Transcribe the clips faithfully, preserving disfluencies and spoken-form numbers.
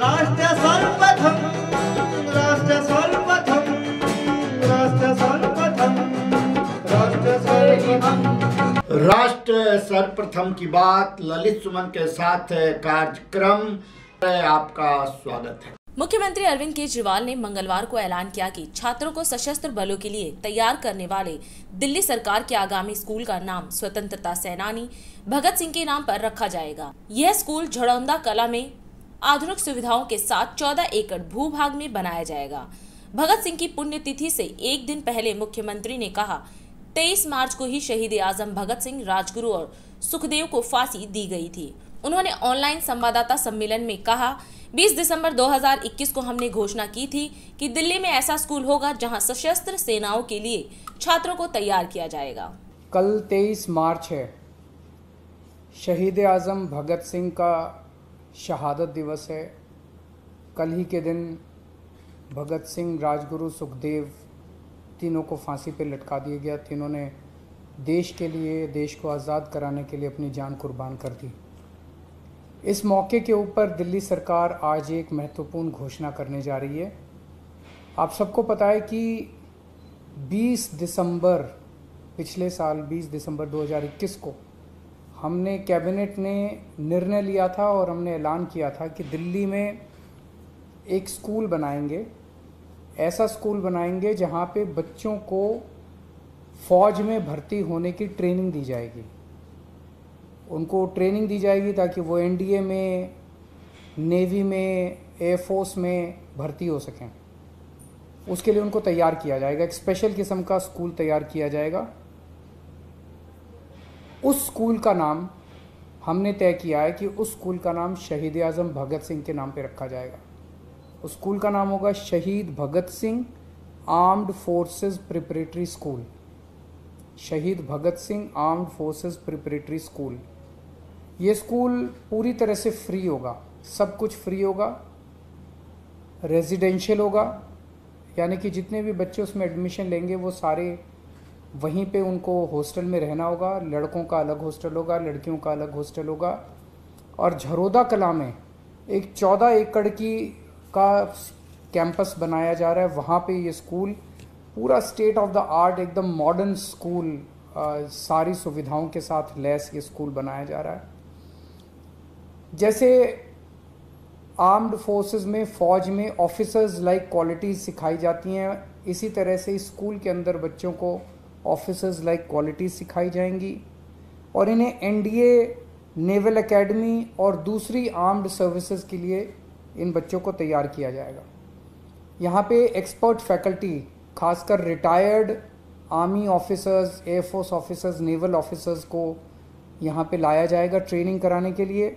राष्ट्र सर्वप्रथम राष्ट्र सर्वप्रथम राष्ट्र सर्वप्रथम राष्ट्र सर्वप्रथम राष्ट्र सर्वप्रथम की बात ललित सुमन के साथ कार्यक्रम में आपका स्वागत है। मुख्यमंत्री अरविंद केजरीवाल ने मंगलवार को ऐलान किया कि छात्रों को सशस्त्र बलों के लिए तैयार करने वाले दिल्ली सरकार के आगामी स्कूल का नाम स्वतंत्रता सेनानी भगत सिंह के नाम पर रखा जाएगा। यह स्कूल झड़ौंदा कला में आधुनिक सुविधाओं के साथ चौदह एकड़ भूभाग में बनाया जाएगा। भगत सिंह की पुण्यतिथि से एक दिन पहले मुख्यमंत्री ने कहा, तेईस मार्च को ही शहीद आजम भगत सिंह, राजगुरु और सुखदेव को फांसी दी गई थी। उन्होंने ऑनलाइन संवाददाता सम्मेलन में कहा, बीस दिसंबर दो हज़ार इक्कीस को हमने घोषणा की थी कि दिल्ली में ऐसा स्कूल होगा जहां सशस्त्र सेनाओं के लिए छात्रों को तैयार किया जाएगा। कल तेईस मार्च है, शहीद आजम भगत सिंह का शहादत दिवस है। कल ही के दिन भगत सिंह, राजगुरु, सुखदेव तीनों को फांसी पर लटका दिया गया। तीनों ने देश के लिए, देश को आज़ाद कराने के लिए अपनी जान कुर्बान कर दी। इस मौके के ऊपर दिल्ली सरकार आज एक महत्वपूर्ण घोषणा करने जा रही है। आप सबको पता है कि बीस दिसंबर पिछले साल बीस दिसंबर दो हज़ार इक्कीस को हमने कैबिनेट ने निर्णय लिया था और हमने ऐलान किया था कि दिल्ली में एक स्कूल बनाएंगे। ऐसा स्कूल बनाएंगे जहां पे बच्चों को फ़ौज में भर्ती होने की ट्रेनिंग दी जाएगी। उनको ट्रेनिंग दी जाएगी ताकि वो एनडीए में, नेवी में, एयरफोर्स में भर्ती हो सकें। उसके लिए उनको तैयार किया जाएगा। एक स्पेशल किस्म का स्कूल तैयार किया जाएगा। उस स्कूल का नाम हमने तय किया है कि उस स्कूल का नाम शहीद आजम भगत सिंह के नाम पे रखा जाएगा। उस स्कूल का नाम होगा Shaheed Bhagat Singh armed forces preparatory school. Shaheed Bhagat Singh armed forces preparatory school. ये स्कूल पूरी तरह से फ्री होगा, सब कुछ फ्री होगा, रेजिडेंशियल होगा, यानी कि जितने भी बच्चे उसमें एडमिशन लेंगे वो सारे वहीं पे उनको हॉस्टल में रहना होगा। लड़कों का अलग हॉस्टल होगा, लड़कियों का अलग हॉस्टल होगा। और झड़ौदा कला में एक चौदह एकड़ की का कैंपस बनाया जा रहा है। वहाँ पे ये स्कूल पूरा स्टेट ऑफ द आर्ट, एकदम मॉडर्न स्कूल, आ, सारी सुविधाओं के साथ लैस ये स्कूल बनाया जा रहा है। जैसे आर्म्ड फोर्सेस में, फौज में ऑफिसर्स लाइक क्वालिटीज़ सिखाई जाती हैं, इसी तरह से इस स्कूल के अंदर बच्चों को ऑफिसर्स लाइक क्वालिटीज़ सिखाई जाएंगी और इन्हें एनडीए, नेवल एकेडमी और दूसरी आर्म्ड सर्विसेज के लिए इन बच्चों को तैयार किया जाएगा। यहाँ पे एक्सपर्ट फैकल्टी, खासकर retired army officers, air force officers, naval officers को यहाँ पे लाया जाएगा ट्रेनिंग कराने के लिए।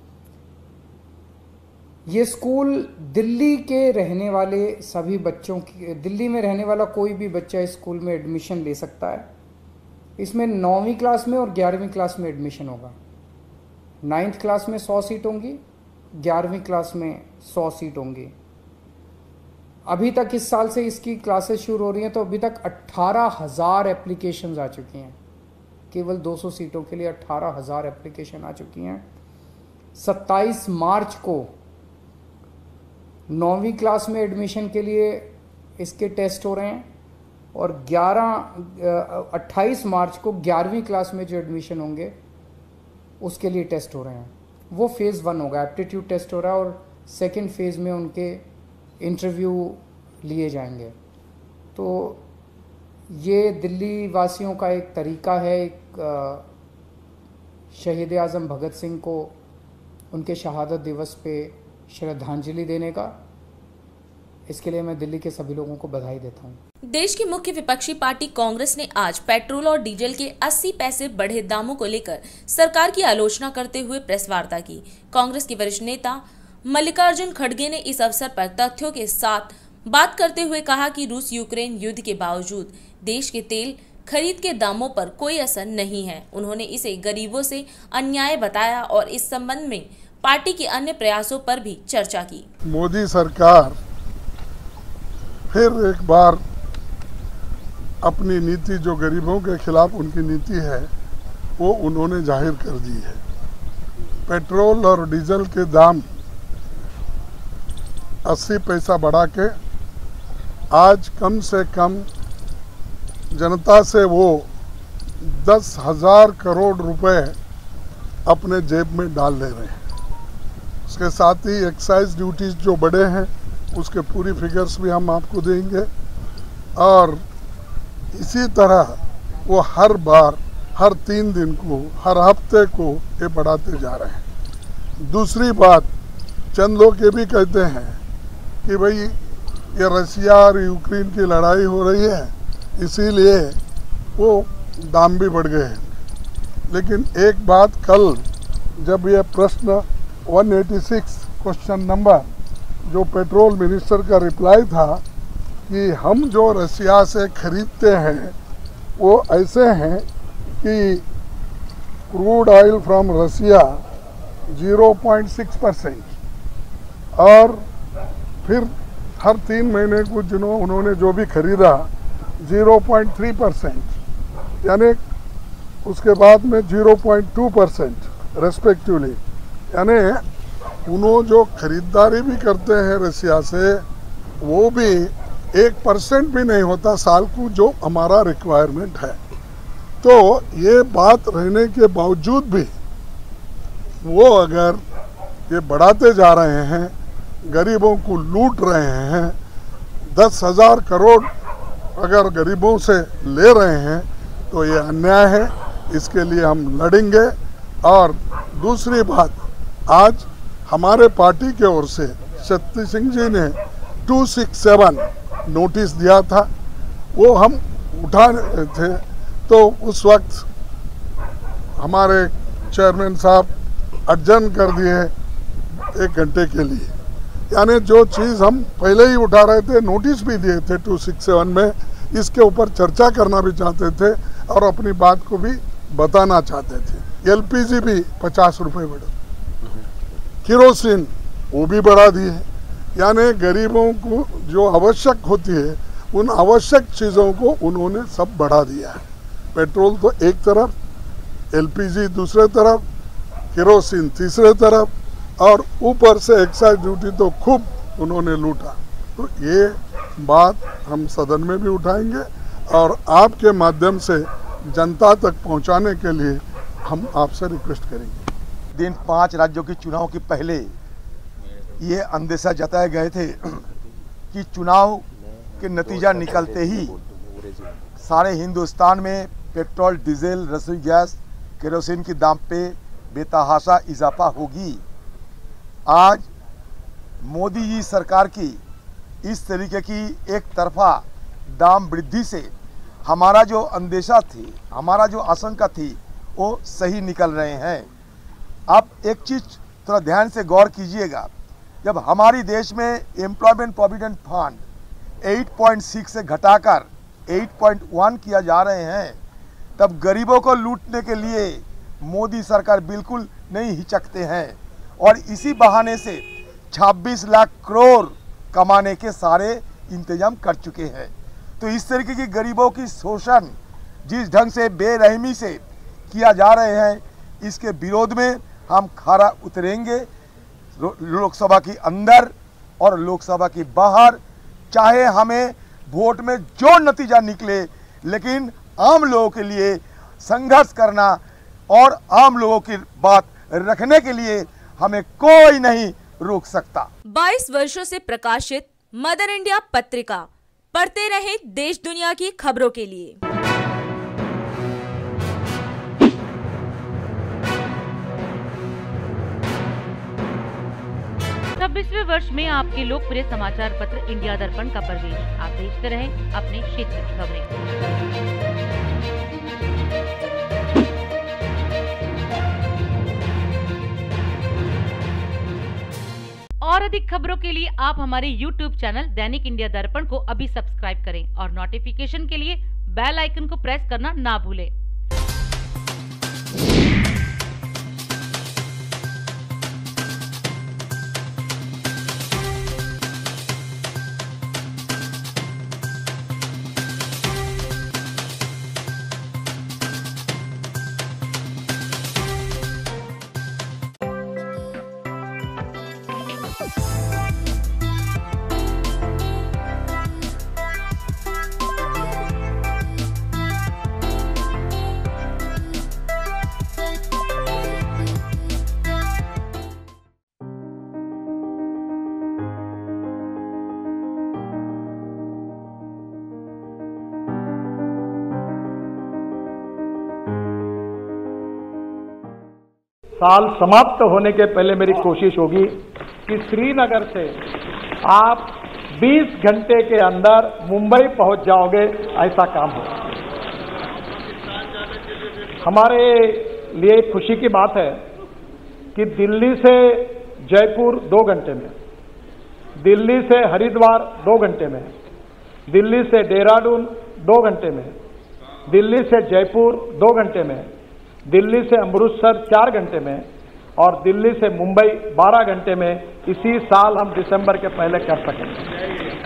ये स्कूल दिल्ली के रहने वाले सभी बच्चों की, दिल्ली में रहने वाला कोई भी बच्चा इस स्कूल में एडमिशन ले सकता है। इसमें नौवीं क्लास में और ग्यारहवीं क्लास में एडमिशन होगा। नाइन्थ क्लास में सौ सीट होंगी, ग्यारहवीं क्लास में सौ सीट होंगी। अभी तक इस साल से इसकी क्लासेस शुरू हो रही हैं तो अभी तक अट्ठारह हज़ार एप्लीकेशंस आ चुकी हैं। केवल दो सौ सीटों के लिए अट्ठारह हज़ार एप्लीकेशन आ चुकी हैं। सत्ताईस मार्च को नौवीं क्लास में एडमिशन के लिए इसके टेस्ट हो रहे हैं और ग्यारह अट्ठाईस मार्च को ग्यारहवीं क्लास में जो एडमिशन होंगे उसके लिए टेस्ट हो रहे हैं। वो फेज़ वन होगा, एप्टीट्यूड टेस्ट हो रहा है और सेकंड फेज़ में उनके इंटरव्यू लिए जाएंगे। तो ये दिल्ली वासियों का एक तरीका है एक शहीद आज़म भगत सिंह को उनके शहादत दिवस पे श्रद्धांजलि देने का। इसके लिए मैं दिल्ली के सभी लोगों को बधाई देता हूँ। देश की मुख्य विपक्षी पार्टी कांग्रेस ने आज पेट्रोल और डीजल के अस्सी पैसे बढ़े दामों को लेकर सरकार की आलोचना करते हुए प्रेस वार्ता की। कांग्रेस के वरिष्ठ नेता मल्लिकार्जुन खड़गे ने इस अवसर पर तथ्यों के साथ बात करते हुए कहा कि रूस यूक्रेन युद्ध के बावजूद देश के तेल खरीद के दामों पर कोई असर नहीं है। उन्होंने इसे गरीबों से अन्याय बताया और इस संबंध में पार्टी के अन्य प्रयासों पर भी चर्चा की। मोदी सरकार फिर एक बार अपनी नीति, जो गरीबों के खिलाफ उनकी नीति है, वो उन्होंने जाहिर कर दी है। पेट्रोल और डीजल के दाम अस्सी पैसा बढ़ा के आज कम से कम जनता से वो दस हजार करोड़ रुपए अपने जेब में डाल ले रहे हैं। उसके साथ ही एक्साइज ड्यूटीज जो बढ़े हैं उसके पूरी फिगर्स भी हम आपको देंगे, और इसी तरह वो हर बार हर तीन दिन को हर हफ्ते को ये बढ़ाते जा रहे हैं। दूसरी बात, चंद लोग ये भी कहते हैं कि भाई ये रशिया और यूक्रेन की लड़ाई हो रही है इसीलिए वो दाम भी बढ़ गए हैं। लेकिन एक बात, कल जब ये प्रश्न एक सौ छियासी क्वेश्चन नंबर जो पेट्रोल मिनिस्टर का रिप्लाई था कि हम जो रशिया से खरीदते हैं वो ऐसे हैं कि crude oil from Russia zero point six percent और फिर हर तीन महीने को जिन्हों उन्होंने जो भी खरीदा ज़ीरो पॉइंट थ्री परसेंट, यानी उसके बाद में zero point two percent respectively, यानी उन्होंने जो खरीदारी भी करते हैं रशिया से वो भी एक परसेंट भी नहीं होता साल को जो हमारा रिक्वायरमेंट है। तो ये बात रहने के बावजूद भी वो अगर ये बढ़ाते जा रहे हैं, गरीबों को लूट रहे हैं, दस हजार करोड़ अगर गरीबों से ले रहे हैं तो ये अन्याय है। इसके लिए हम लड़ेंगे। और दूसरी बात, आज हमारे पार्टी की ओर से शक्ति सिंह जी ने दो सौ सरसठ नोटिस दिया था, वो हम उठा रहे थे, तो उस वक्त हमारे चेयरमैन साहब अर्जन कर दिए एक घंटे के लिए। यानी जो चीज़ हम पहले ही उठा रहे थे, नोटिस भी दिए थे दो सौ सरसठ में, इसके ऊपर चर्चा करना भी चाहते थे और अपनी बात को भी बताना चाहते थे। एलपीजी भी पचास रुपये बढ़ा, केरोसिन वो भी बढ़ा दिए। यानी गरीबों को जो आवश्यक होती है उन आवश्यक चीज़ों को उन्होंने सब बढ़ा दिया है। पेट्रोल तो एक तरफ, एलपीजी दूसरे तरफ, केरोसिन तीसरे तरफ, और ऊपर से एक्साइज ड्यूटी तो खूब उन्होंने लूटा। तो ये बात हम सदन में भी उठाएंगे और आपके माध्यम से जनता तक पहुंचाने के लिए हम आपसे रिक्वेस्ट करेंगे। दिन पांच राज्यों के चुनाव के पहले ये अंदेशा जताए गए थे कि चुनाव के नतीजा निकलते ही सारे हिंदुस्तान में पेट्रोल, डीजल, रसोई गैस, केरोसिन के दाम पे बेतहाशा इजाफा होगी। आज मोदी जी सरकार की इस तरीके की एक तरफा दाम वृद्धि से हमारा जो अंदेशा थी, हमारा जो आशंका थी, वो सही निकल रहे हैं। आप एक चीज़ थोड़ा ध्यान से गौर कीजिएगा, जब हमारी देश में एम्प्लॉयमेंट प्रोविडेंट फंड आठ पॉइंट छह से घटाकर आठ पॉइंट एक किया जा रहे हैं, तब गरीबों को लूटने के लिए मोदी सरकार बिल्कुल नहीं हिचकते हैं और इसी बहाने से छब्बीस लाख करोड़ कमाने के सारे इंतजाम कर चुके हैं। तो इस तरीके की गरीबों की शोषण जिस ढंग से बेरहमी से किया जा रहे हैं, इसके विरोध में हम खरा उतरेंगे। लोकसभा के अंदर और लोकसभा के बाहर, चाहे हमें वोट में जो नतीजा निकले, लेकिन आम लोगों के लिए संघर्ष करना और आम लोगों की बात रखने के लिए हमें कोई नहीं रोक सकता। बाईस वर्षों से प्रकाशित मदर इंडिया पत्रिका, पढ़ते रहें देश दुनिया की खबरों के लिए। छब्बीसवें वर्ष में आपके लोकप्रिय समाचार पत्र इंडिया दर्पण का प्रवेश। आप देखते रहें अपने क्षेत्र की खबरें। और अधिक खबरों के लिए आप हमारे यूट्यूब चैनल दैनिक इंडिया दर्पण को अभी सब्सक्राइब करें और नोटिफिकेशन के लिए बेल आइकन को प्रेस करना ना भूलें। साल समाप्त होने के पहले मेरी कोशिश होगी कि श्रीनगर से आप बीस घंटे के अंदर मुंबई पहुंच जाओगे, ऐसा काम हो। हमारे लिए खुशी की बात है कि दिल्ली से जयपुर दो घंटे में, दिल्ली से हरिद्वार दो घंटे में, दिल्ली से देहरादून दो घंटे में, दिल्ली से जयपुर दो घंटे में, दिल्ली से अमृतसर चार घंटे में और दिल्ली से मुंबई बारह घंटे में इसी साल हम दिसंबर के पहले कर सकेंगे।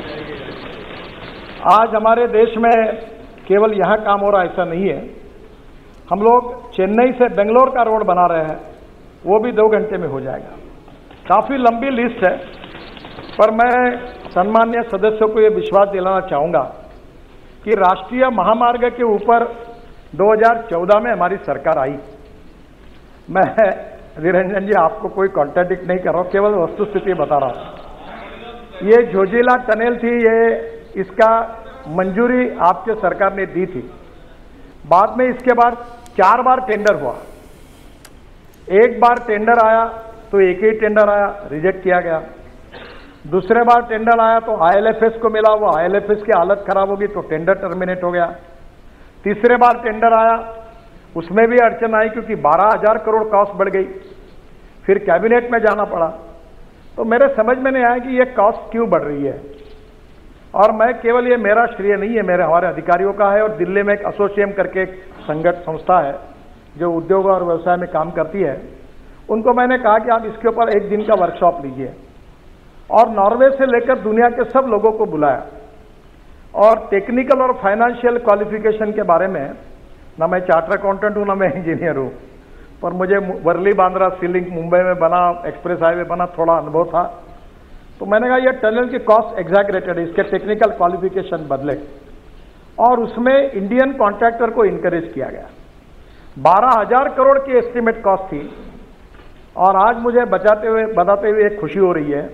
आज हमारे देश में केवल यहाँ काम हो रहा ऐसा नहीं है। हम लोग चेन्नई से बेंगलोर का रोड बना रहे हैं, वो भी दो घंटे में हो जाएगा। काफ़ी लंबी लिस्ट है, पर मैं सम्मान्य सदस्यों को ये विश्वास दिलाना चाहूँगा कि राष्ट्रीय महामार्ग के ऊपर दो हज़ार चौदह में हमारी सरकार आई। मैं निरंजन जी आपको कोई कॉन्ट्राडिक्ट नहीं कर रहा हूँ, केवल वस्तुस्थिति बता रहा हूँ। ये जोजिला टनल थी, ये इसका मंजूरी आपके सरकार ने दी थी। बाद में इसके बाद चार बार टेंडर हुआ। एक बार टेंडर आया तो एक ही टेंडर आया, रिजेक्ट किया गया। दूसरे बार टेंडर आया तो आईएलएफएस को मिला, वो आईएलएफएस की हालत खराब होगी तो टेंडर टर्मिनेट हो गया। तीसरे बार टेंडर आया, उसमें भी अड़चन आई क्योंकि बारह हजार करोड़ कॉस्ट बढ़ गई। फिर कैबिनेट में जाना पड़ा। तो मेरे समझ में नहीं आया कि ये कॉस्ट क्यों बढ़ रही है। और मैं केवल, ये मेरा श्रेय नहीं है, मेरे हमारे अधिकारियों का है। और दिल्ली में एक एसोसिएम करके एक संगठन संस्था है जो उद्योग और व्यवसाय में काम करती है, उनको मैंने कहा कि आप इसके ऊपर एक दिन का वर्कशॉप लीजिए। और नॉर्वे से लेकर दुनिया के सब लोगों को बुलाया और टेक्निकल और फाइनेंशियल क्वालिफिकेशन के बारे में, ना मैं चार्टर अकाउंटेंट हूँ ना मैं इंजीनियर हूँ, पर मुझे वर्ली बांद्रा सी लिंक मुंबई में बना, एक्सप्रेस हाईवे बना, थोड़ा अनुभव था। तो मैंने कहा ये टनल की कॉस्ट एग्जैगरेटेड है, इसके टेक्निकल क्वालिफिकेशन बदले। और उसमें इंडियन कॉन्ट्रैक्टर को इनकरेज किया गया। बारह हजार करोड़ की एस्टिमेट कॉस्ट थी। और आज मुझे बचाते हुए बताते हुए एक खुशी हो रही है,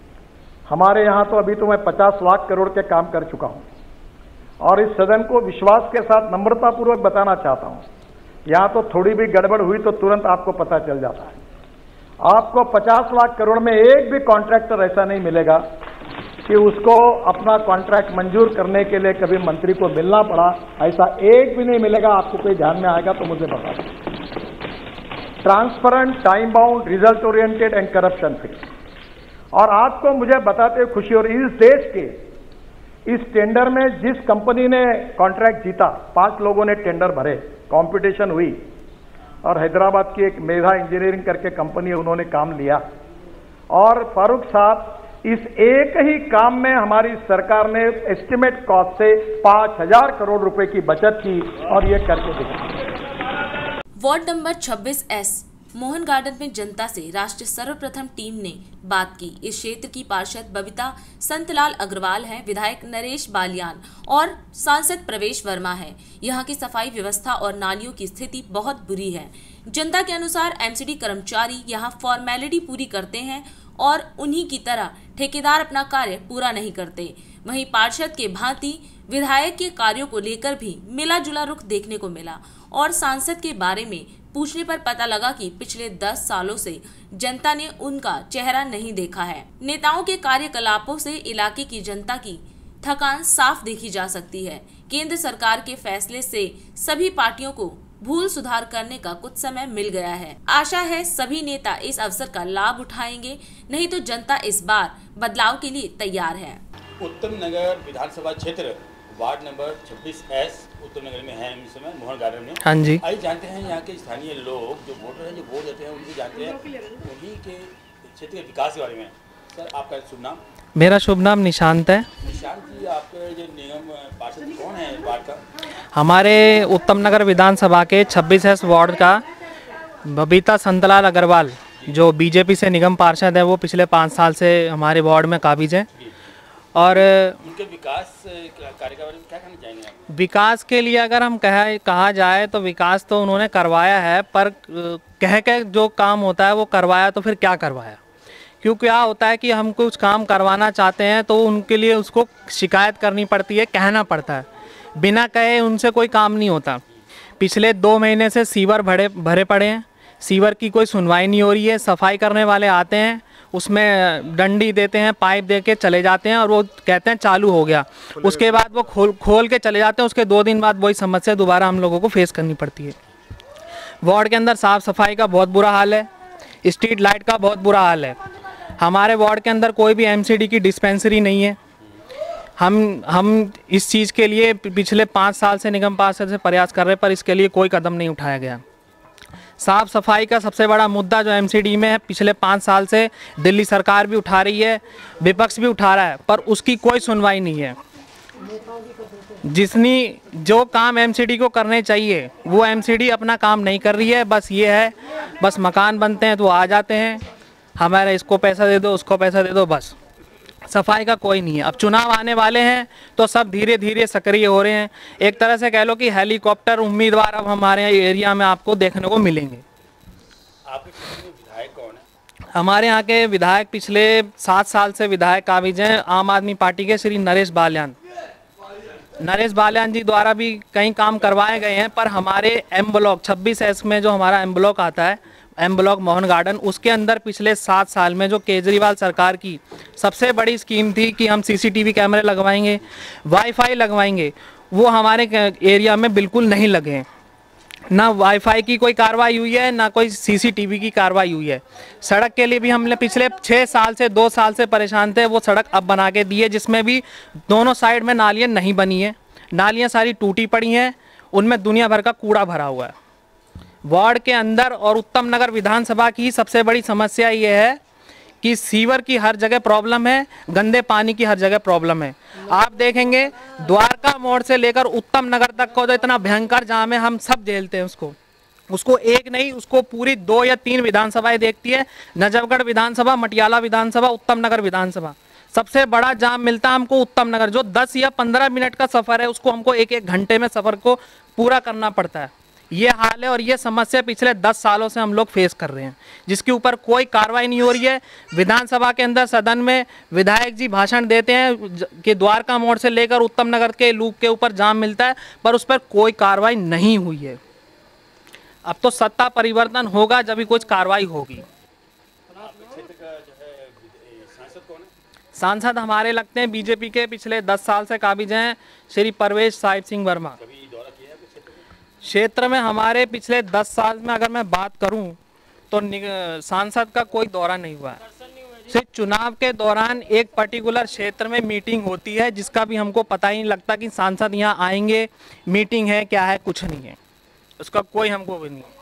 हमारे यहाँ तो अभी तो मैं पचास लाख करोड़ के काम कर चुका हूँ। और इस सदन को विश्वास के साथ नम्रतापूर्वक बताना चाहता हूँ, यहाँ तो थोड़ी भी गड़बड़ हुई तो तुरंत आपको पता चल जाता है। आपको पचास लाख करोड़ में एक भी कॉन्ट्रैक्टर ऐसा नहीं मिलेगा कि उसको अपना कॉन्ट्रैक्ट मंजूर करने के लिए कभी मंत्री को मिलना पड़ा, ऐसा एक भी नहीं मिलेगा। आपको कोई ध्यान में आएगा तो मुझे बता दें। Transparent, time bound, result oriented and corruption free. और आपको मुझे बताते हुए खुशी हो रही है, इस देश के इस टेंडर में जिस कंपनी ने कॉन्ट्रैक्ट जीता, पांच लोगों ने टेंडर भरे, कंपटीशन हुई और हैदराबाद की एक मेधा इंजीनियरिंग करके कंपनी है, उन्होंने काम लिया। और फारूक साहब, इस एक ही काम में हमारी सरकार ने एस्टिमेट कॉस्ट से पांच हजार करोड़ रुपए की बचत की और ये करके दिखा। वार्ड नंबर छब्बीस एस मोहन गार्डन में जनता से राष्ट्रीय सर्वप्रथम टीम ने बात की। इस क्षेत्र की पार्षद बबीता संतलाल अग्रवाल हैं, विधायक नरेश बालियान और सांसद प्रवेश वर्मा हैं। यहाँ की सफाई व्यवस्था और नालियों की स्थिति बहुत बुरी है। जनता के अनुसार एमसीडी कर्मचारी यहाँ फॉर्मेलिटी पूरी करते हैं और उन्हीं की तरह ठेकेदार अपना कार्य पूरा नहीं करते। वहीं पार्षद के भांति विधायक के कार्यों को लेकर भी मिला जुला रुख देखने को मिला। और सांसद के बारे में पूछने पर पता लगा कि पिछले दस सालों से जनता ने उनका चेहरा नहीं देखा है। नेताओं के कार्यकलापों से इलाके की जनता की थकान साफ देखी जा सकती है। केंद्र सरकार के फैसले से सभी पार्टियों को भूल सुधार करने का कुछ समय मिल गया है। आशा है सभी नेता इस अवसर का लाभ उठाएंगे, नहीं तो जनता इस बार बदलाव के लिए तैयार है। उत्तम नगर विधानसभा क्षेत्र वार्ड नंबर छब्बीस एस उत्तम नगर में है इस समय, मोहन गार्डन में। हाँ जी, आइए जानते हैं यहाँ के स्थानीय लोग जो वोटर हैं, जो वोट देते हैं, उनसे जानते हैं उन्हीं के क्षेत्र के विकास के बारे में। सर, आपका शुभ नाम? मेरा शुभ नाम निशांत है। निशांत जी, आपके जो निगम पार्षद कौन है वार्ड का? हमारे उत्तम नगर विधानसभा के छब्बीस एस वार्ड का बबीता संतलाल अग्रवाल, जो बीजेपी से निगम पार्षद है, वो पिछले पाँच साल से हमारे वार्ड में काबिज हैं। और उनके विकास कार्य के बारे में क्या कहना चाहेंगे आप? विकास के लिए अगर हम कहा कहा जाए तो विकास तो उन्होंने करवाया है, पर कह के जो काम होता है वो करवाया तो फिर क्या करवाया। क्योंकि क्या होता है कि हम कुछ काम करवाना चाहते हैं तो उनके लिए उसको शिकायत करनी पड़ती है, कहना पड़ता है। बिना कहे उनसे कोई काम नहीं होता। पिछले दो महीने से सीवर भरे भरे पड़े हैं, सीवर की कोई सुनवाई नहीं हो रही है। सफाई करने वाले आते हैं, उसमें डंडी देते हैं, पाइप दे के चले जाते हैं और वो कहते हैं चालू हो गया। उसके बाद वो खोल खोल के चले जाते हैं। उसके दो दिन बाद वही समस्या दोबारा हम लोगों को फेस करनी पड़ती है। वार्ड के अंदर साफ़ सफाई का बहुत बुरा हाल है, स्ट्रीट लाइट का बहुत बुरा हाल है। हमारे वार्ड के अंदर कोई भी एमसीडी की डिस्पेंसरी नहीं है। हम हम इस चीज़ के लिए पिछले पाँच साल से निगम पार्षद से प्रयास कर रहे हैं, पर इसके लिए कोई कदम नहीं उठाया गया। साफ़ सफाई का सबसे बड़ा मुद्दा जो एमसीडी में है, पिछले पाँच साल से दिल्ली सरकार भी उठा रही है, विपक्ष भी उठा रहा है, पर उसकी कोई सुनवाई नहीं है। जिसनी जो काम एमसीडी को करने चाहिए वो एमसीडी अपना काम नहीं कर रही है। बस ये है, बस मकान बनते हैं तो आ जाते हैं, हमारे इसको पैसा दे दो, उसको पैसा दे दो, बस सफाई का कोई नहीं है। अब चुनाव आने वाले हैं तो सब धीरे धीरे सक्रिय हो रहे हैं। एक तरह से कह लो कि हेलीकॉप्टर उम्मीदवार अब हमारे एरिया में आपको देखने को मिलेंगे। आपके क्षेत्र में विधायक कौन है? हमारे यहाँ के विधायक पिछले सात साल से विधायक काबिज हैं आम आदमी पार्टी के श्री नरेश बाल्यान। नरेश बाल्यान जी द्वारा भी कई काम करवाए गए हैं, पर हमारे एम ब्लॉक छब्बीस एस में जो हमारा एम ब्लॉक आता है, एम ब्लॉक मोहन गार्डन, उसके अंदर पिछले सात साल में जो केजरीवाल सरकार की सबसे बड़ी स्कीम थी कि हम सीसीटीवी कैमरे लगवाएंगे, वाईफाई लगवाएंगे, वो हमारे एरिया में बिल्कुल नहीं लगे हैं। ना वाईफाई की कोई कार्रवाई हुई है, ना कोई सीसीटीवी की कार्रवाई हुई है। सड़क के लिए भी हमने पिछले छः साल से दो साल से परेशान थे, वो सड़क अब बना के दी है, जिसमें भी दोनों साइड में नालियाँ नहीं बनी है, नालियाँ सारी टूटी पड़ी हैं, उनमें दुनिया भर का कूड़ा भरा हुआ है। वार्ड के अंदर और उत्तम नगर विधानसभा की सबसे बड़ी समस्या ये है कि सीवर की हर जगह प्रॉब्लम है, गंदे पानी की हर जगह प्रॉब्लम है। आप देखेंगे द्वारका मोड़ से लेकर उत्तम नगर तक को जो इतना भयंकर जाम है, हम सब झेलते हैं उसको उसको एक नहीं, उसको पूरी दो या तीन विधानसभाएं देखती है। नजफगढ़ विधानसभा, मटियाला विधानसभा, उत्तम नगर विधानसभा, सबसे बड़ा जाम मिलता है हमको उत्तम नगर। जो दस या पंद्रह मिनट का सफ़र है उसको हमको एक एक घंटे में सफ़र को पूरा करना पड़ता है। ये हाल है और ये समस्या पिछले दस सालों से हम लोग फेस कर रहे हैं, जिसके ऊपर कोई कार्रवाई नहीं हो रही है। विधानसभा के अंदर सदन में विधायक जी भाषण देते हैं कि द्वारका मोड़ से लेकर उत्तम नगर के लूप के ऊपर जाम मिलता है, पर उस पर कोई कार्रवाई नहीं हुई है। अब तो सत्ता परिवर्तन होगा जब भी कुछ कार्रवाई होगी। सांसद हमारे लगते हैं बीजेपी के पिछले दस साल से काबिज हैं श्री परवेश साहिब सिंह वर्मा। क्षेत्र में हमारे पिछले दस साल में अगर मैं बात करूं तो सांसद का कोई दौरा नहीं हुआ है। सिर्फ चुनाव के दौरान एक पर्टिकुलर क्षेत्र में मीटिंग होती है, जिसका भी हमको पता ही नहीं लगता कि सांसद यहाँ आएंगे, मीटिंग है क्या है, कुछ नहीं है, उसका कोई हमको भी नहीं।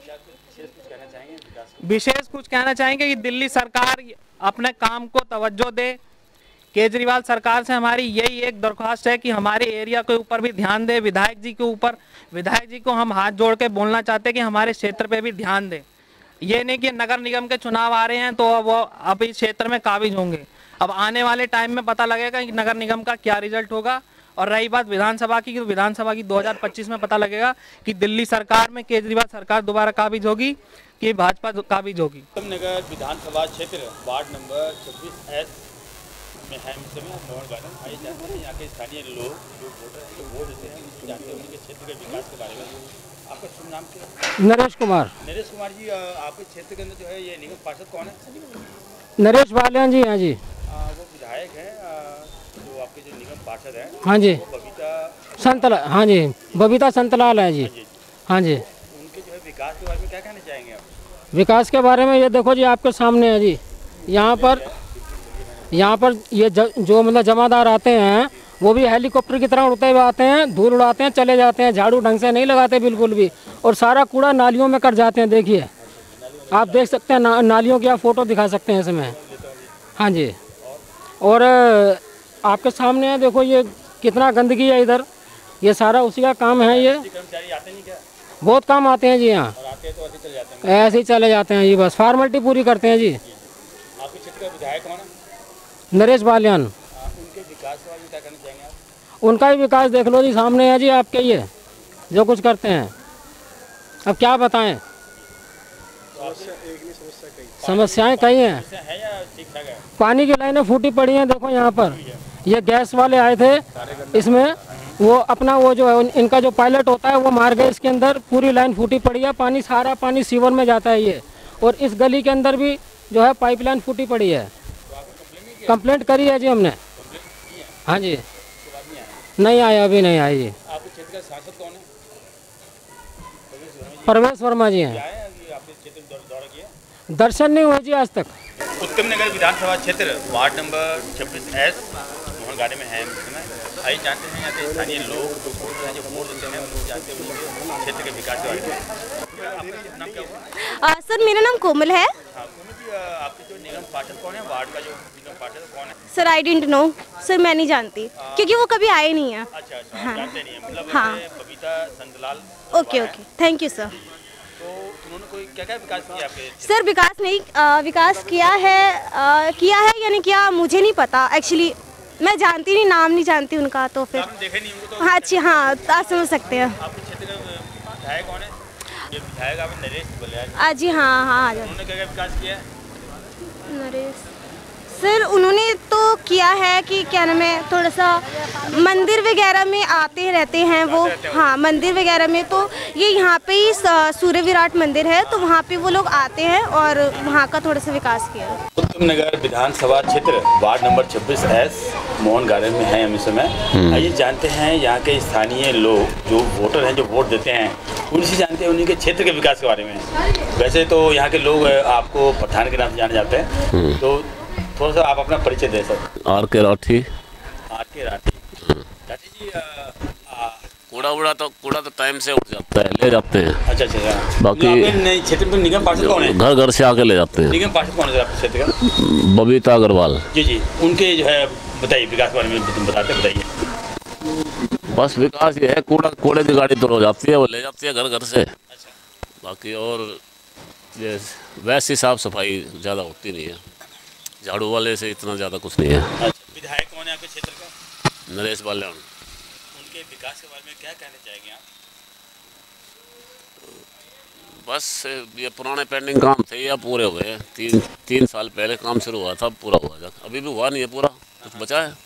विशेष कुछ कहना चाहेंगे कि दिल्ली सरकार अपने काम को तवज्जो दे। केजरीवाल सरकार से हमारी यही एक दरख्वास्त है कि हमारे एरिया के ऊपर भी ध्यान दे, विधायक जी के ऊपर। विधायक जी को हम हाथ जोड़ के बोलना चाहते हैं कि हमारे क्षेत्र पे भी ध्यान दे। ये नहीं कि नगर निगम के चुनाव आ रहे हैं तो वो अब इस क्षेत्र में काबिज होंगे। अब आने वाले टाइम में पता लगेगा कि नगर निगम का क्या रिजल्ट होगा। और रही बात विधानसभा की, तो विधानसभा की दो हज़ार पच्चीस में पता लगेगा कि दिल्ली सरकार में केजरीवाल सरकार दोबारा काबिज होगी कि भाजपा काबिज होगी। उत्तम नगर विधानसभा क्षेत्र वार्ड नंबर छब्बीस एस में है मोहन गार्डन। आइए जानते हैं यहाँ के स्थानीय लोग जो वोटर हैं, जो वोट देते हैं, उसको जानते हैं उनके क्षेत्र के विकास के बारे में। आपका शुभ नाम क्या है? नरेश कुमार। नरेश कुमार जी, आपके क्षेत्र के अंदर जो है ये निगम पार्षद कौन है? नरेश बाल्यान जी। हाँ जी, आ, वो विधायक हैं जो आपके जो निगम पार्षद हैं। हाँ जी, बबीता संतलाल। हाँ जी, बबीता संतलाल है जी। हाँ जी, उनके जो है विकास के बारे में क्या कहना चाहेंगे आप? विकास के बारे में ये देखो जी, आपके सामने है जी। यहाँ पर यहाँ पर ये ज, जो मतलब जमादार आते हैं वो भी हेलीकॉप्टर की तरह उड़ते हुए आते हैं, धूल उड़ाते हैं, चले जाते हैं, झाड़ू ढंग से नहीं लगाते बिल्कुल भी, और सारा कूड़ा नालियों में कर जाते हैं। देखिए आप देख सकते हैं ना, नालियों की आप फोटो दिखा सकते हैं इसमें। हाँ जी, और आपके सामने है, देखो ये कितना गंदगी है इधर, ये सारा उसी का काम है। ये बहुत काम आते हैं जी यहाँ, ऐसे ही चले जाते हैं जी, बस फॉर्मेलिटी पूरी करते हैं जी। आपके क्षेत्र का विधायक कौन है? नरेश बाल्यान। उनके विकास के बारे में क्या कहना चाहेंगे आप? उनका ही विकास देख लो जी, सामने है जी आपके, ये जो कुछ करते हैं। अब क्या बताएं, समस्याएं कई हैं। पानी की लाइनें फूटी पड़ी हैं, देखो यहाँ पर ये गैस वाले आए थे, इसमें वो अपना वो जो है इनका जो पायलट होता है वो मार गए, इसके अंदर पूरी लाइन फूटी पड़ी है, पानी सारा पानी सीवर में जाता है ये। और इस गली के अंदर भी जो है पाइपलाइन फूटी पड़ी है। कंप्लेंट करी है जी हमने। हाँ जी, नहीं आया, अभी नहीं आया जी। आपके क्षेत्र का सांसद कौन है? परवेश वर्मा जी हैं। आपके क्षेत्र में दौरा किया? दर्शन नहीं हुए जी आज तक। उत्तम नगर विधानसभा क्षेत्र वार्ड नंबर छब्बीस एस मोहन गाड़ी में है। आइए जानते हैं यहाँ के स्थानीय लोग जो वोटर हैं, जो वोट देते हैं, वो जानते हैं उनके क्षेत्र के विकास के बारे में। आपका नाम क्या हुआ? सर मेरा नाम कोमल है। हाँ कोमल जी, आपके जो निगम पार्षद कौन है? वार्ड का जो निगम पार्षद कौन है? Sir I didn't know sir, मैं नहीं जानती क्योंकि वो कभी आए नहीं है। अच्छा अच्छा, हाँ। जानते नहीं है मतलब। हाँ। Babita Santlal. Okay okay, thank you sir. तो उन्होंने कोई क्या क्या विकास किया आपके? सर विकास नहीं आ, विकास किया है, आ, किया है यानी क्या मुझे नहीं पता एक्चुअली, मैं जानती नहीं, नाम नहीं जानती उनका। तो फिर देखे नहीं उनको तो? हाँ अच्छी, हाँ आप समझ सकते हैं। आपके क्षेत्र का विधायक कौन है? ये विधायक आप नरेश बलियार। हाँ जी, हाँ हाँ। उन्होंने क्या क्या विकास किया है? नरेश सर उन्होंने तो किया है कि क्या नाम है, थोड़ा सा मंदिर वगैरह में आते रहते हैं वो। हाँ मंदिर वगैरह में, तो ये यहाँ पे ही सूर्य विराट मंदिर है, तो वहाँ पे वो लोग आते हैं और वहाँ का थोड़ा सा विकास किया। उत्तम नगर विधानसभा क्षेत्र वार्ड नंबर छब्बीस एस मोहन गार्डन में है हम इस समय। आइए जानते हैं यहाँ के स्थानीय लोग जो वोटर हैं, जो वोट देते हैं, उनसे जानते हैं उन्हीं के क्षेत्र के विकास के बारे में। वैसे तो यहाँ के लोग आपको प्रधान के नाम से जाने जाते हैं, तो थोड़ा सा आप अपना परिचय दे सकते? आर के राठी। आर के राठी। राठी जी, कूड़ा उड़ा तो कूड़ा तो टाइम से उठ जाता है, ले जाते हैं। अच्छा अच्छा। बाकी क्षेत्र में निगम पार्षद कौन है? घर घर से आके ले जाते हैं। निगम पार्षद कौन है आपके क्षेत्र का? बबीता अग्रवाल जी जी, उनके जो है बताइए विकास के बारे में बताते बताइए। बस विकास ये है, कूड़ा कूड़े की गाड़ी तो रोज आती है, वो ले जाती है घर घर से। बाकी और ये वैसी साफ सफाई ज़्यादा होती नहीं है, झाड़ू वाले से इतना ज़्यादा कुछ नहीं है। अच्छा, विधायक कौन है आपके क्षेत्र का? नरेश बाल्यान। उनके विकास के बारे में क्या कहना चाहेंगे आप? बस ये पुराने पेंडिंग काम थे, ये पूरे हो गए। तीन तीन साल पहले काम शुरू हुआ था, पूरा हुआ था, अभी भी हुआ नहीं है पूरा, कुछ बचा है।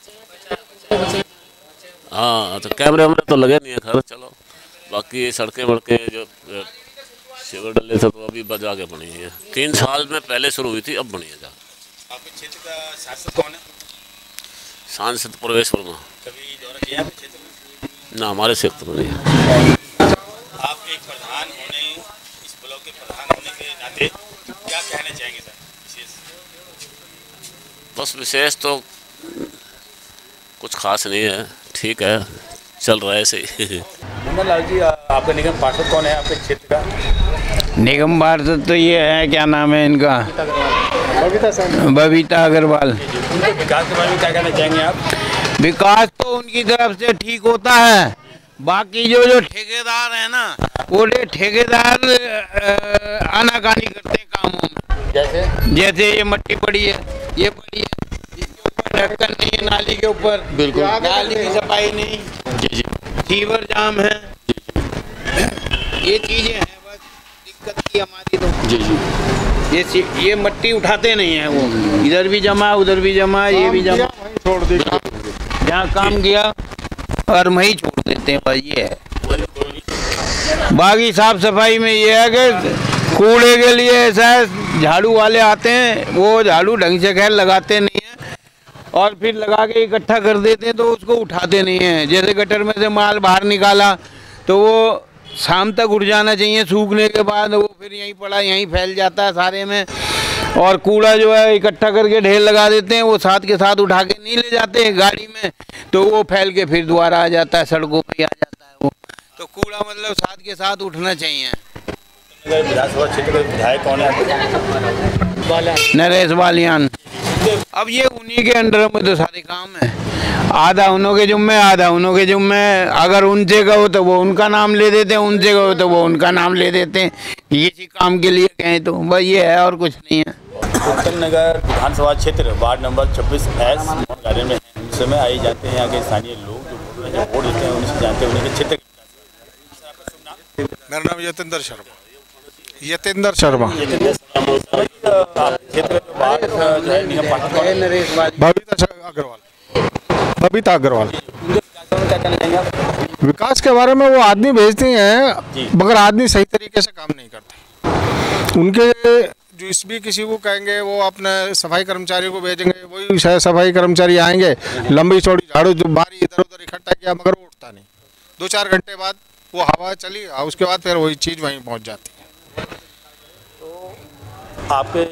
हाँ तो कैमरे वैमरे तो लगे नहीं है खैर, चलो। बाकी सड़कें वड़कें जो शिविर डले थे तो अभी बजा के बनी है। तीन साल में पहले शुरू हुई थी, अब बनी है। आपके क्षेत्र का सांसद कौन है? सांसद प्रवेश वर्मा। कभी दौरा किया आपके क्षेत्र में? ना, हमारे क्षेत्र में नहीं। आप एक प्रधान होने, इस ब्लॉक के प्रधान होने के नाते क्या कहना चाहेंगे सर विशेष? बस विशेष तो कुछ खास नहीं है, ठीक है, चल रहा है ऐसे ही। नंदन लाल जी, आपका निगम पार्षद कौन है आपके क्षेत्र का? निगम पार्षद तो ये है, क्या नाम है इनका, बबीता अग्रवाल। उनके विकास के बारे में क्या कहना चाहेंगे आप? विकास तो उनकी तरफ से ठीक होता है, बाकी जो जो ठेकेदार है ना, वो ठेकेदार आनाकानी करते हैं कामों में। जैसे जैसे ये मट्टी पड़ी है, ये पड़ी है, इसके ऊपर ढक्कन नहीं है, नाली के ऊपर बिल्कुल नाली की सफाई नहीं, जी जी, सीवर जाम है, ये चीजें हैं बस दिक्कत की हमारी तो। जी जी, ये ये मट्टी उठाते नहीं है, वो इधर भी जमा उधर भी जमा, ये भी जमा, छोड़ दे जहाँ काम किया और वहीं छोड़ देते हैं, बस ये है। बाकी साफ सफाई में ये है कि कूड़े के लिए ऐसा है, झाड़ू वाले आते हैं, वो झाड़ू ढंग से खैर लगाते नहीं है और फिर लगा के इकट्ठा कर देते हैं, तो उसको उठाते नहीं हैं। जैसे गटर में से माल बाहर निकाला तो वो शाम तक उड़ जाना चाहिए, सूखने के बाद वो फिर यहीं पड़ा यहीं फैल जाता है सारे में। और कूड़ा जो है इकट्ठा करके ढेर लगा देते हैं, वो साथ के साथ उठा के नहीं ले जाते हैं गाड़ी में, तो वो फैल के फिर दोबारा आ जाता है, सड़कों पे आ जाता है वो। तो कूड़ा मतलब साथ के साथ उठना चाहिए। विधानसभा क्षेत्र के विधायक कौन है? नरेश बाल्यान। अब ये उन्हीं के अंडर में तो सारे काम है, आधा उन्हों के जुम्मे आधा उन्हों के जुम्मे। अगर उनसे कहो तो वो उनका नाम ले देते हैं, उनसे कहो तो वो उनका नाम ले देते हैं, किसी काम के लिए कहें तो बस ये है और कुछ नहीं है। उत्तम नगर विधानसभा क्षेत्र वार्ड नंबर छब्बीस एस गार्डन में इस समय आइए जाते हैं यहाँ के स्थानीय लोग जो जो वोट देते हैं उनसे जानते हैं उनके क्षेत्र। मेरा नाम यतेंद्र शर्मा। यतेंद्र शर्मा। क्षेत्र बबीता अग्रवाल। बबीता अग्रवाल। क्या कहना चाहेंगे आप? विकास के बारे में वो आदमी भेजते हैं मगर आदमी सही तरीके से काम नहीं करते। उनके जो इस भी किसी को कहेंगे वो अपने सफाई कर्मचारी को भेजेंगे, वही शायद सफाई कर्मचारी आएंगे, लंबी चौड़ी झाड़ू जो बारी इधर उधर इकट्ठा किया मगर वो उठता नहीं। दो चार घंटे बाद वो हवा चली, उसके बाद फिर वही चीज़ वहीं पहुंच जाती है। तो आपके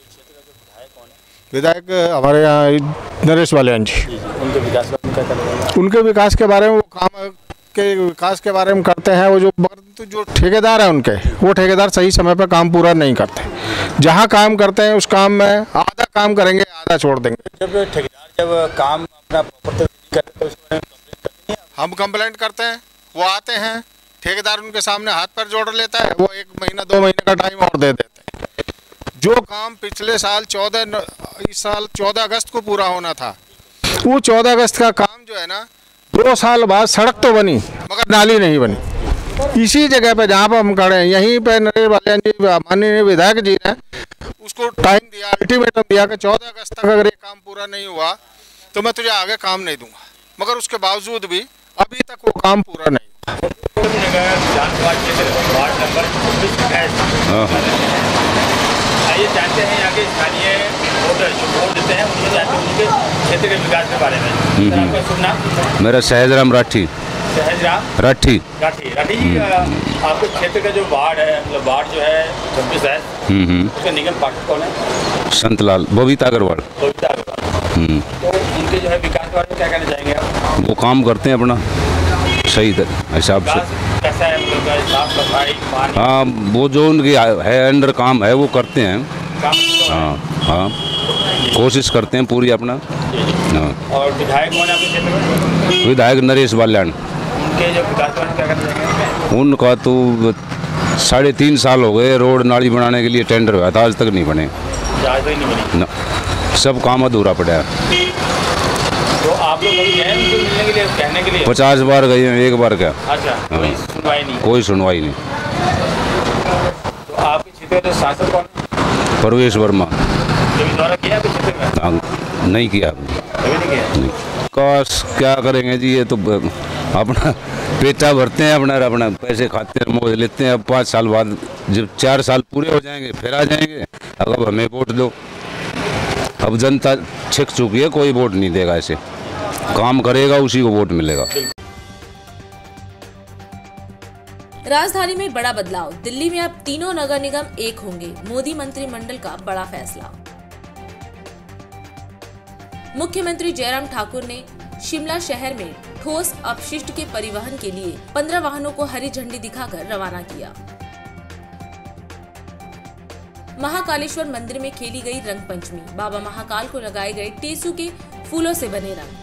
विधायक हमारे यहाँ नरेश वालियान जी, उनके विकास में क्या करेंगे? उनके विकास के बारे में वो काम के विकास के बारे में करते हैं। वो जो तो जो ठेकेदार है उनके, वो ठेकेदार सही समय पर काम पूरा नहीं करते। जहाँ काम करते हैं उस काम में आधा काम करेंगे, आधा छोड़ देंगे। जब ठेकेदार जब काम अपना करते हैं तो हम कंप्लेंट करते हैं, वो आते हैं, ठेकेदार उनके सामने हाथ पर जोड़ लेता है, वो एक महीना दो महीने का टाइम और दे देते हैं। जो काम पिछले साल चौदह इस साल चौदह अगस्त को पूरा होना था, वो चौदह अगस्त का काम जो है ना, दो साल बाद सड़क तो बनी मगर नाली नहीं बनी। इसी जगह पे जहाँ पर हम खड़े हैं, यहीं पे नरेश वालियान जी माननीय विधायक जी ने उसको टाइम दिया, अल्टीमेटम दिया कि चौदह अगस्त तक अगर ये काम पूरा नहीं हुआ तो मैं तुझे आगे काम नहीं दूंगा, मगर उसके बावजूद भी अभी तक वो काम पूरा नहीं आइए जानते हैं यहाँ के स्थानीय वोटर जो वोट देते हैं उनसे जानते हैं उनके क्षेत्र के विकास के बारे में। सर आपका शुभ नाम? मेरा सहजराम राठी। सहजराम राठी राठी राठी जी, आपके क्षेत्र का जो वार्ड है, मतलब वार्ड जो है छब्बीस है, उसका निगम पार्षद कौन है? संतलाल बबीता अग्रवाल। बबीता अग्रवाल। तो उनके जो है विकास के बारे में क्या कहना चाहेंगे आप? वो काम करते हैं अपना सही हिसाब से। कैसा है मतलब साफ सफाई पानी? हाँ, वो जो उनकी है अंडर काम है वो करते हैं। हाँ हाँ, कोशिश करते हैं पूरी अपना। हाँ। और विधायक कौन है आपके क्षेत्र में? विधायक नरेश वालियान। उनके जो विकास के बारे में क्या कहना चाहेंगे? उनका तो साढ़े तीन साल हो गए, रोड नाली बनाने के लिए टेंडर हुआ था, आज तक नहीं बने। आज तक नहीं बने ना, सब काम अधूरा पड़ा है। तो आप लोग कभी गए उनको मिलने के लिए, कहने के लिए? पचास बार गए हैं, एक बार क्या। अच्छा, कोई सुनवाई नहीं? कोई सुनवाई नहीं। तो आपके क्षेत्र में शासक कौन? परवेश वर्मा। कभी दौरा किया आपके क्षेत्र में? हाँ, नहीं किया। कभी नहीं किया? नहीं। काश क्या करेंगे जी, ये तो अपना पेटा भरते हैं, अपना अपना पैसे खाते हैं, मौज लेते हैं। अब पाँच साल बाद जब चार साल पूरे हो जाएंगे फिर आ जाएंगे, अब हमें वोट दो। अब जनता छिक चुकी है, कोई वोट नहीं देगा। ऐसे काम करेगा उसी को वोट मिलेगा। राजधानी में बड़ा बदलाव, दिल्ली में अब तीनों नगर निगम एक होंगे, मोदी मंत्रिमंडल का बड़ा फैसला। मुख्यमंत्री जयराम ठाकुर ने शिमला शहर में ठोस अपशिष्ट के परिवहन के लिए पंद्रह वाहनों को हरी झंडी दिखाकर रवाना किया। महाकालेश्वर मंदिर में खेली गई रंग पंचमी, बाबा महाकाल को लगाए गए टेसू के फूलों से बने रंग।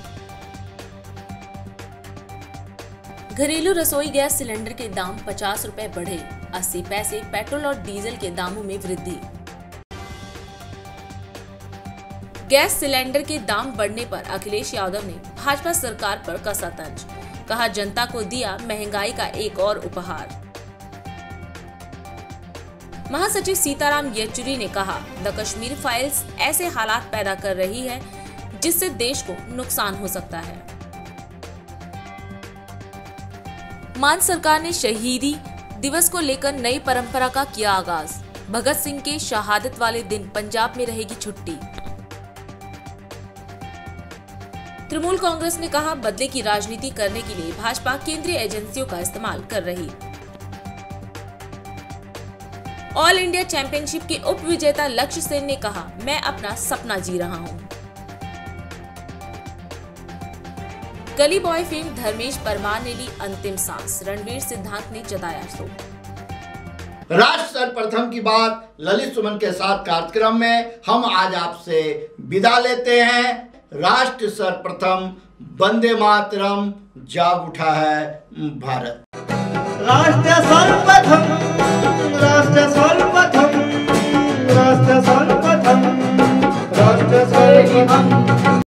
घरेलू रसोई गैस सिलेंडर के दाम पचास रुपए बढ़े, अस्सी पैसे, पेट्रोल और डीजल के दामों में वृद्धि। गैस सिलेंडर के दाम बढ़ने पर अखिलेश यादव ने भाजपा सरकार पर कसा तंज, कहा जनता को दिया महंगाई का एक और उपहार। महासचिव सीताराम येचुरी ने कहा, द कश्मीर फाइल्स ऐसे हालात पैदा कर रही है जिससे देश को नुकसान हो सकता है। मान सरकार ने शहीदी दिवस को लेकर नई परंपरा का किया आगाज, भगत सिंह के शहादत वाले दिन पंजाब में रहेगी छुट्टी। तृणमूल कांग्रेस ने कहा, बदले की राजनीति करने के लिए भाजपा केंद्रीय एजेंसियों का इस्तेमाल कर रही। ऑल इंडिया चैंपियनशिप के उप विजेता लक्ष्य सेन ने कहा, मैं अपना सपना जी रहा हूं। गली बॉय फेम धर्मेश परमार ने ली अंतिम सांस, रणवीर सिद्धांत ने जताया शोक। राष्ट्र सर्वप्रथम की बात ललित सुमन के साथ कार्यक्रम में हम आज आपसे विदा लेते हैं। राष्ट्र सर्वप्रथम, वंदे मातरम, जाग उठा है भारत। राष्ट्र सर्वप्रथम, राष्ट्र सर्वप्रथम, राष्ट्र सर्वप्रथम, राष्ट्र सर्वप्रथम।